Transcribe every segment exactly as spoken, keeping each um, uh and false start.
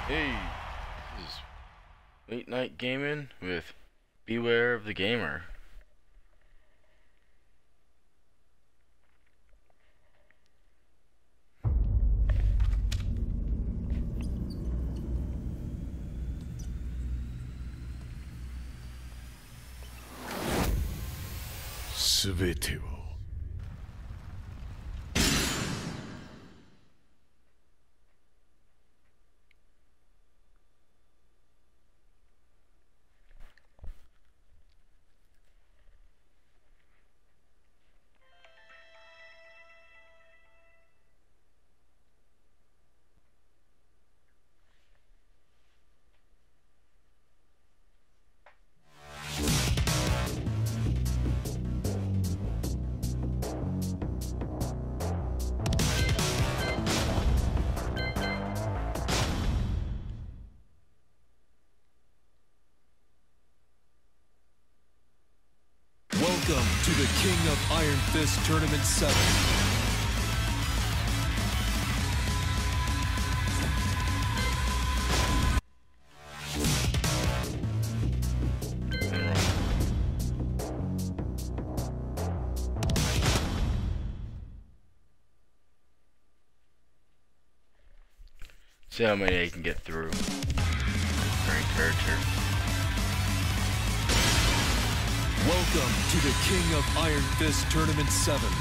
Hey, this is Late Night Gaming with Beware of the Gamer. Subete wo Welcome to the King of Iron Fist Tournament seven. See how many I can get through. Current character. Welcome to the King of Iron Fist Tournament seven.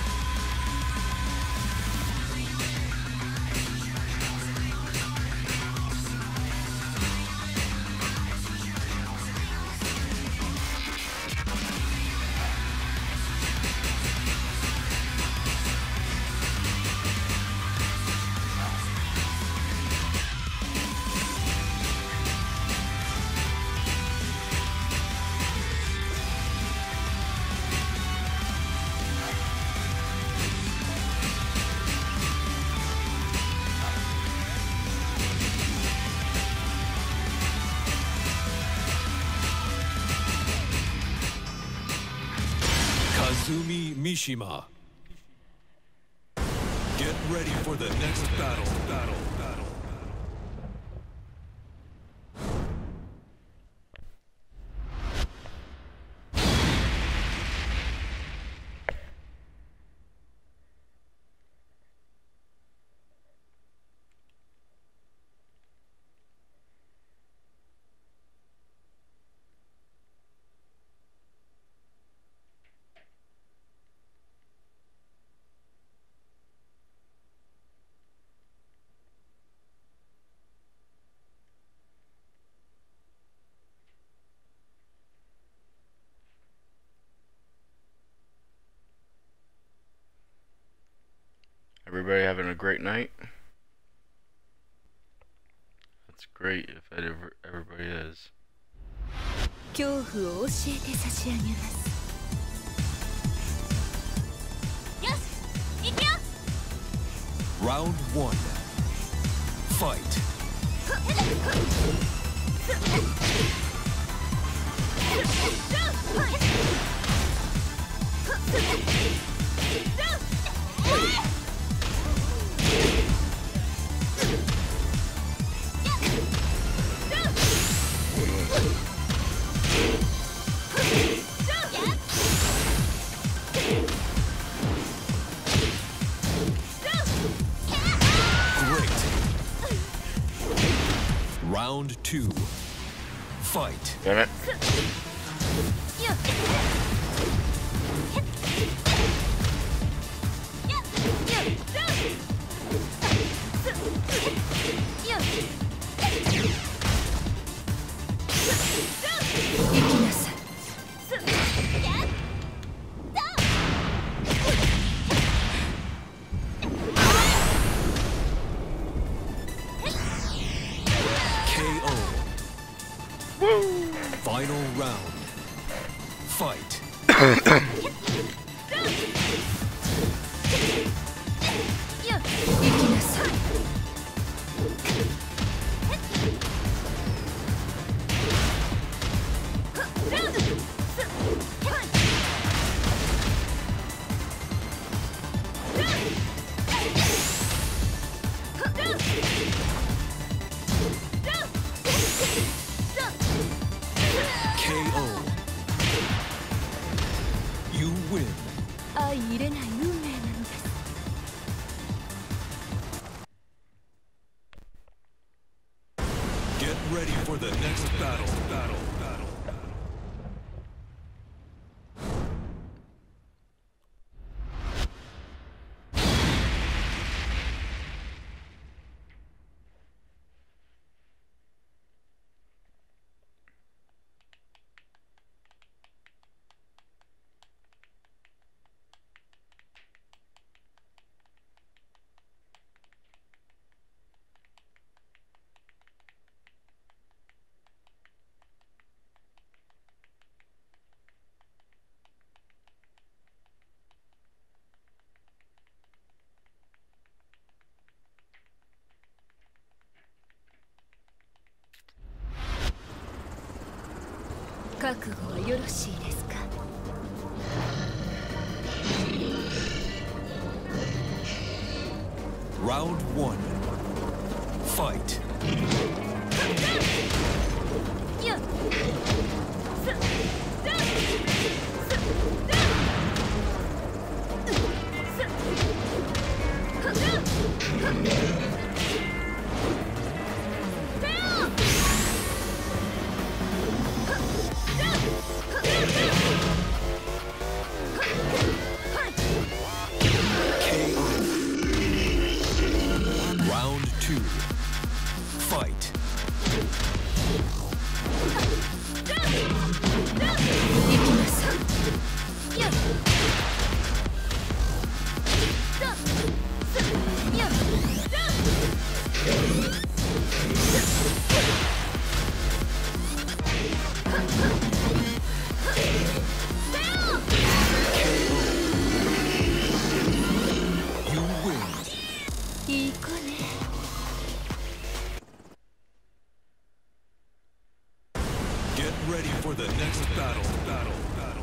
Kazumi Mishima. Get ready for the next battle, battle, battle. Everybody having a great night? That's great if ever, everybody is. 恐怖を教えて差し上げます。よし、行くよ。 Round one. Fight. Round two. Fight. Damn it. Final round. Fight. 相入れない運命なのです。 Get ready for the next battle. Battle. Battle. Round 覚悟はよろしいですか。 Round one. Fight. Round two. Fight. 行きなさい。 You win. いい子ね。 Get ready for the next battle. Battle. Battle.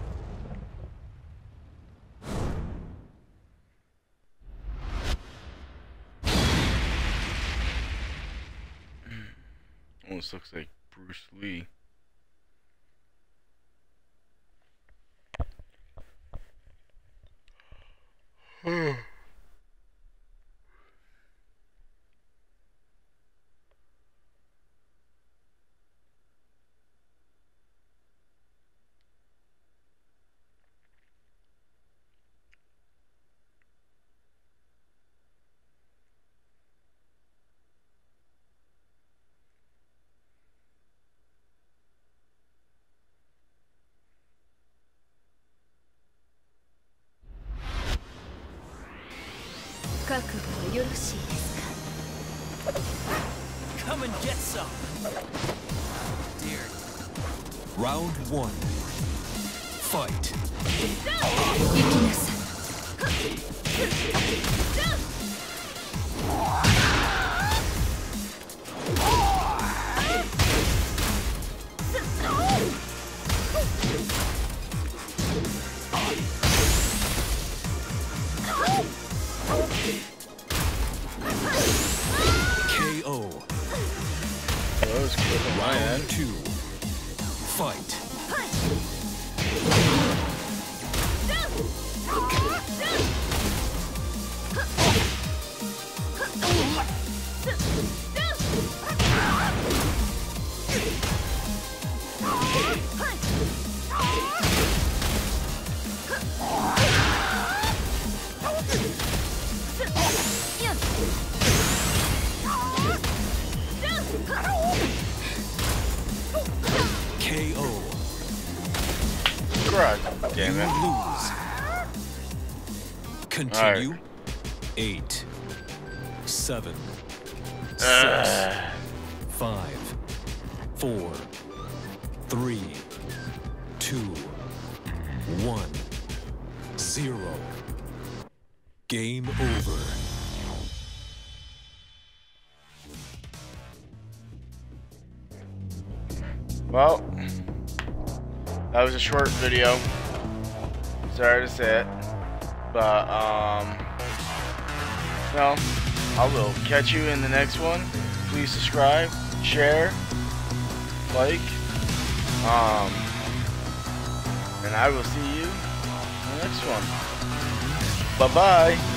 Almost looks like Bruce Lee. Round 覚悟はよろしいですか。 Come and get some. Dear. Round one. Fight. 行きなさい。 K O. That was quick on my end. Round two. Fight. K O. God damn You it. lose. Continue. Eight. Seven. Six. Uh, Five. Four. Three. Two. One. Zero. Game over. well, that was a short video. Sorry to say it, but um, no, I will catch you in the next one. Please subscribe, share, like, um, and I will see you in the next one. Bye bye.